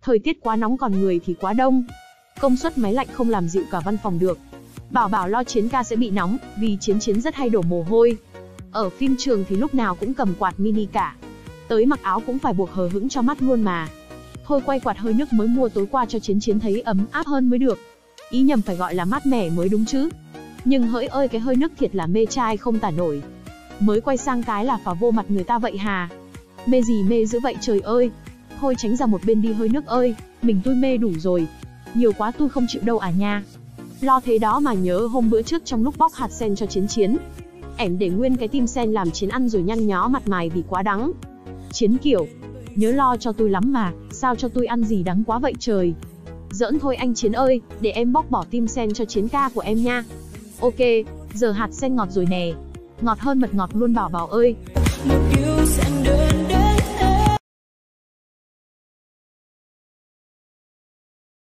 Thời tiết quá nóng còn người thì quá đông. Công suất máy lạnh không làm dịu cả văn phòng được. Bảo Bảo lo Chiến ca sẽ bị nóng, vì Chiến rất hay đổ mồ hôi. Ở phim trường thì lúc nào cũng cầm quạt mini cả. Tới mặc áo cũng phải buộc hờ hững cho mắt luôn mà. Thôi quay quạt hơi nước mới mua tối qua cho Chiến thấy ấm áp hơn mới được. Ý nhầm phải gọi là mát mẻ mới đúng chứ. Nhưng hỡi ơi cái hơi nước thiệt là mê trai không tả nổi. Mới quay sang cái là phà vô mặt người ta vậy hà. Mê gì mê dữ vậy trời ơi. Thôi tránh ra một bên đi hơi nước ơi. Mình tôi mê đủ rồi. Nhiều quá tôi không chịu đâu à nha. Lo thế đó mà nhớ hôm bữa trước trong lúc bóc hạt sen cho Chiến. Ẻm để nguyên cái tim sen làm Chiến ăn rồi nhăn nhó mặt mày vì quá đắng. Chiến kiểu, nhớ lo cho tôi lắm mà, sao cho tôi ăn gì đắng quá vậy trời. Giỡn thôi anh Chiến ơi, để em bóc bỏ tim sen cho Chiến ca của em nha. Ok, giờ hạt sen ngọt rồi nè. Ngọt hơn mật ngọt luôn Bảo Bảo ơi. Một yêu sen đơn